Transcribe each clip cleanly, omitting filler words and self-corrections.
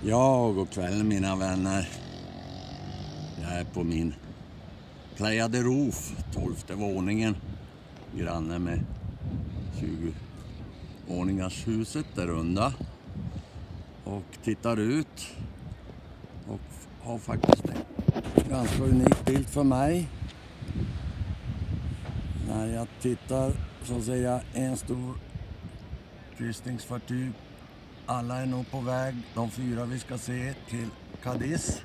Ja, god kväll mina vänner. Jag är på min Playa de Roof, 12:e våningen. Granne med 20-våningars huset där runda. Och tittar ut. Och har faktiskt en ganska unik bild för mig. När jag tittar så ser jag en stor kryssningsfartyg. Alla är nog på väg, de 4 vi ska se, till Cadiz.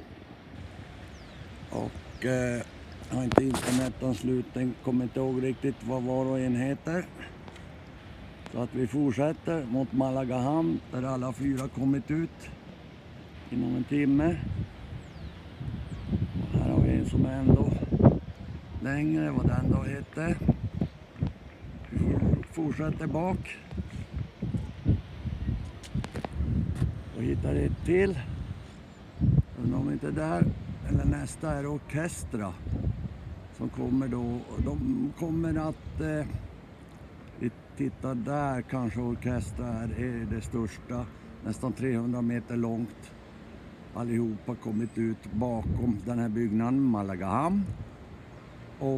Och har inte internetanslutning, kommer inte ihåg riktigt vad var och en heter. Så att vi fortsätter mot Malaga hamn där alla 4 kommit ut inom en timme. Och här har vi en som är ändå längre, vad den då heter. Vi fortsätter bak. Och hittar ett till. Undrar om inte där, eller nästa är Orkestra. Som kommer då, de kommer att, vi tittar där, kanske Orkestra är det största. Nästan 300 meter långt. Allihopa kommit ut bakom den här byggnaden, Malaga hamn. Och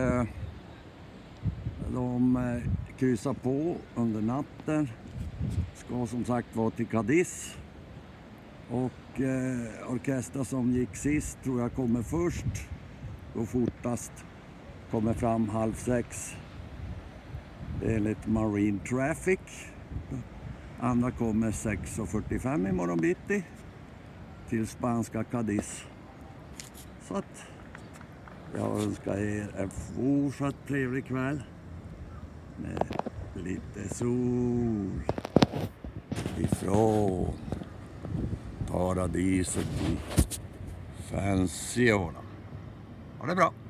de kryssar på under natten. Ska som sagt vara till Cadiz. Och Orkestra som gick sist tror jag kommer först. Då fortast kommer fram 5:30. Det är enligt Marine Traffic. Andra kommer 6:45 imorgon bitti. Till spanska Cadiz. Så att jag önskar er en fortsatt trevlig kväll. Med lite sol ifrån paradiset i Fansiona. Ha det bra!